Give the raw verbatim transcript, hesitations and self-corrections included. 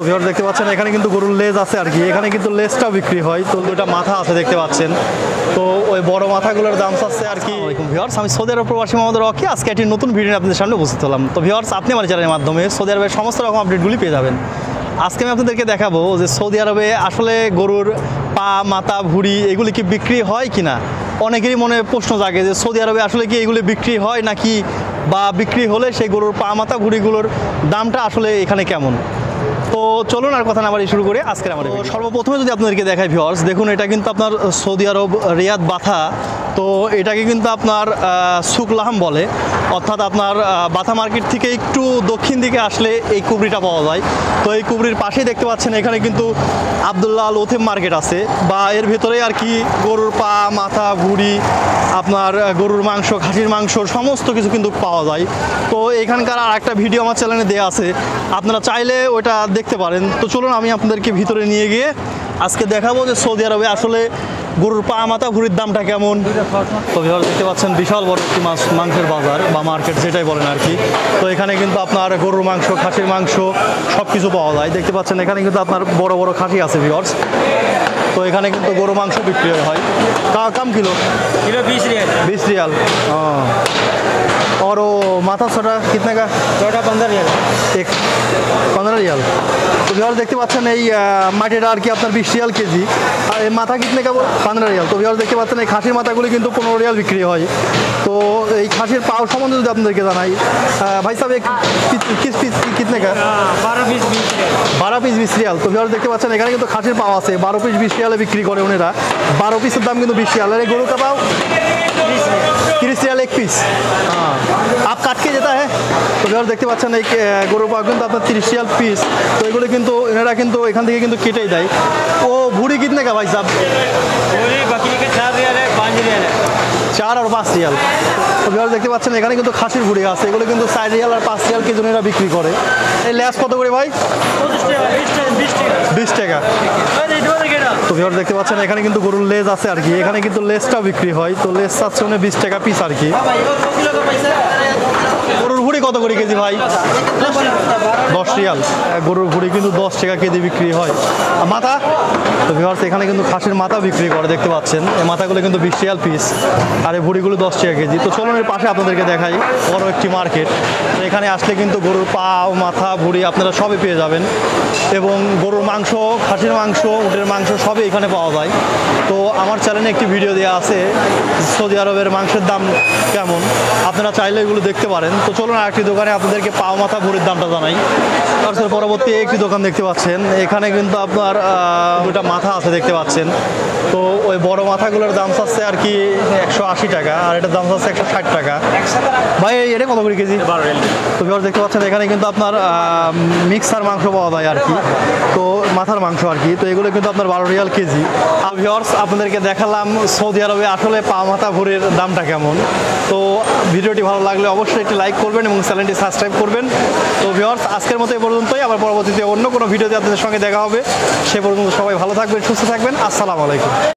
Viewer দেখতে পাচ্ছেন এখানে কিন্তু গরুর লেজ আছে আর কি, এখানে কিন্তু লেজটা বিক্রি হয়। তো দুটা মাথা আছে দেখতে পাচ্ছেন, তো ওই বড় মাথাগুলোর দাম আছে আর কি। ভিউয়ার্স, আমি সৌদি আরব প্রবাসী মোহাম্মদ রকি, আজকে একটি নতুন ভিডিও আপনাদের সামনে উপস্থিত হলাম। তো ভিউয়ার্স, আপনি আমার চ্যানেলের মাধ্যমে সৌদি আরবের সমস্ত রকম আপডেটগুলি পেয়ে যাবেন। আজকে আমি আপনাদেরকে দেখাবো যে সৌদি আরবে আসলে গরুর পা, মাথা, ভুঁড়ি এগুলি কি বিক্রি হয় কিনা। অনেকেরই মনে প্রশ্ন জাগে যে সৌদি আরবে আসলে কি এগুলি বিক্রি হয় নাকি, বা বিক্রি হলে সেই গরুর পা, মাথা, ভুঁড়িগুলোর দামটা আসলে এখানে কেমন। তো চলুন আর কথা না বাড়ি শুরু করে আজকের আমার সর্বপ্রথমে যদি আপনাদেরকে দেখাই ভিউয়ার্স, দেখুন এটা কিন্তু আপনার সৌদি আরব রিয়াদ বাথা। তো এটাকে কিন্তু আপনার সুকলাহাম বলে, অর্থাৎ আপনার বাথা মার্কেট থেকে একটু দক্ষিণ দিকে আসলে এই কুবরিটা পাওয়া যায়। তো এই কুবরির পাশেই দেখতে পাচ্ছেন এখানে কিন্তু আবদুল্লাহ আল ওথেম মার্কেট আছে, বা এর ভেতরে আর কি গরুর পা, মাথা, ভুঁড়ি, আপনার গরুর মাংস, খাসির মাংস সমস্ত কিছু কিন্তু পাওয়া যায়। তো এখানকার আর একটা ভিডিও আমার চ্যানেলে দেওয়া আছে, আপনারা চাইলে ওটা দেখতে পারেন। তো চলুন আমি আপনাদেরকে ভিতরে নিয়ে গিয়ে আজকে দেখাবো যে সৌদি আরবে আসলে গরুর পা, মাথা, ভুঁড়ির দামটা কেমন। তো ভিউয়ার্স দেখতে পাচ্ছেন বিশাল বড় একটি মাছ মাংসের বাজার বা মার্কেট যেটাই বলেন আর কি। তো এখানে কিন্তু আপনার গরুর মাংস, খাসির মাংস সব কিছু পাওয়া যায়। দেখতে পাচ্ছেন এখানে কিন্তু আপনার বড় বড় খাসি আছে ভিউয়ার্স। তো এখানে কিন্তু গরু মাংস বিক্রি হয়। কাম কিলো किलो बीस रियाल बीस रियाल हाँ। और वो माथा छोटा कितने का? छोटा पंद्रह रियाल एक पंद्रह रियाल। তো ভিউয়ার্স দেখতে পাচ্ছেন এই মাটিটা আর কি আপনার বিশ রিয়াল কেজি, আর এই মাথা কিতনে কা পনেরো রিয়াল। তো ভিউয়ার্স দেখতে পাচ্ছেন এই খাসির মাথাগুলি কিন্তু পনেরো রিয়াল বিক্রি হয়। তো এই খাসির পাও সম্বন্ধে যদি আপনাদেরকে জানাই, ভাই সাহেব এক কিস পিস কিতনে কা? बारह बीस बीस रियाल বারো পিস বিশ রিয়াল। তো ভিউয়ার্স দেখতে পাচ্ছেন এখানে কিন্তু খাসির পাও আছে, বারো পিস বিশ রিয়ালে বিক্রি করে ওনারা। বারো পিসের দাম কিন্তু বিশ রিয়াল। আর এই গরু কা পাও তিরিশ রিয়াল এক পিস। হ্যাঁ, আপ কাট কে যেটা হ্যাঁ। তো ভিউয়ার্স দেখতে পাচ্ছেন এই গরু পাও কিন্তু আপনার তিরিশ রিয়াল পিস। তো এগুলো কিন্তু এনারা কিন্তু এখান থেকে কিন্তু কেটেই দেয়। ও ভুড়ি কিতনে কা ভাই সাহেব? पूरी बकरी के चार रियाल है पाँच रियाल है চার আর পাঁচ রিয়াল। তো ভিউয়ার্স দেখতে পাচ্ছেন এখানে কিন্তু খাসির ভুড়ি আছে, এগুলো কিন্তু চার রিয়াল আর পাঁচ রিয়াল কেজি এরা বিক্রি করে। এই ল্যাস কত করে ভাই? বিশ টাকা। তো ভিউয়ার্স দেখতে পাচ্ছেন এখানে কিন্তু গরুর লেজ আছে আর কি, এখানে কিন্তু লেজটাও বিক্রি হয়। তো লেজ চাচ্ছে উনি বিশ টাকা পিস আর কি। গরুর ভুড়ি কত করে কেজি ভাই? দশ রিয়াল। গরুর ভুড়ি কিন্তু দশ টাকা কেজি বিক্রি হয়। আর মাথা? তো ভিউয়ার্স এখানে কিন্তু খাসির মাথা বিক্রি করে দেখতে পাচ্ছেন, এই মাথাগুলো কিন্তু বিশ রিয়াল পিস, আর এই ভুড়িগুলো দশ টাকা কেজি। তো চলুন এর পাশে আপনাদেরকে দেখাই বড় একটি মার্কেট। এখানে আসলে কিন্তু গরুর পা, মাথা, ভুড়ি আপনারা সবই পেয়ে যাবেন, এবং গরুর মাংস, খাসির মাংস, উটের মাংস সবই এখানে পাওয়া যায়। তো আমার চ্যানেলে একটি ভিডিও দেওয়া আছে সৌদি আরবের মাংসের দাম কেমন, আপনারা চাইলে এগুলো দেখতে পারেন। তো চলুন আর একটি দোকানে আপনাদেরকে পাও, মাথা, ভুঁড়ির দামটা জানাই। তারপর পরবর্তী একটি দোকান দেখতে পাচ্ছেন, এখানে কিন্তু আপনার দুটা মাথা আছে দেখতে পাচ্ছেন। তো ওই বড় মাথাগুলোর দাম চাচ্ছে আর কি একশো আশি টাকা, আর এটার দাম চাচ্ছে একশো ষাট টাকা। ভাই এটা কত করে কেজি? তো ভিউয়ার্স দেখতে পাচ্ছেন এখানে কিন্তু আপনার মিক্সার মাংস পাওয়া যায় আর কি, তো মাথার মাংস আর কি। তো এগুলো কিন্তু আপনার বারো রিয়াল কেজি। আর ভিউয়ার্স আপনাদেরকে দেখালাম সৌদি আরবে আসলে পা, মাথা, ভুঁড়ির দামটা কেমন। তো ভিডিওটি ভালো লাগলে অবশ্যই একটি লাইক করবেন এবং চ্যানেলটি সাবস্ক্রাইব করবেন। তো ভিউয়ার্স আজকের মতো এই পর্যন্তই, আবার পরবর্তীতে অন্য কোনো ভিডিওতে আপনাদের সঙ্গে দেখা হবে। সে পর্যন্ত সবাই ভালো থাকবেন, সুস্থ থাকবেন। আসসালামু আলাইকুম।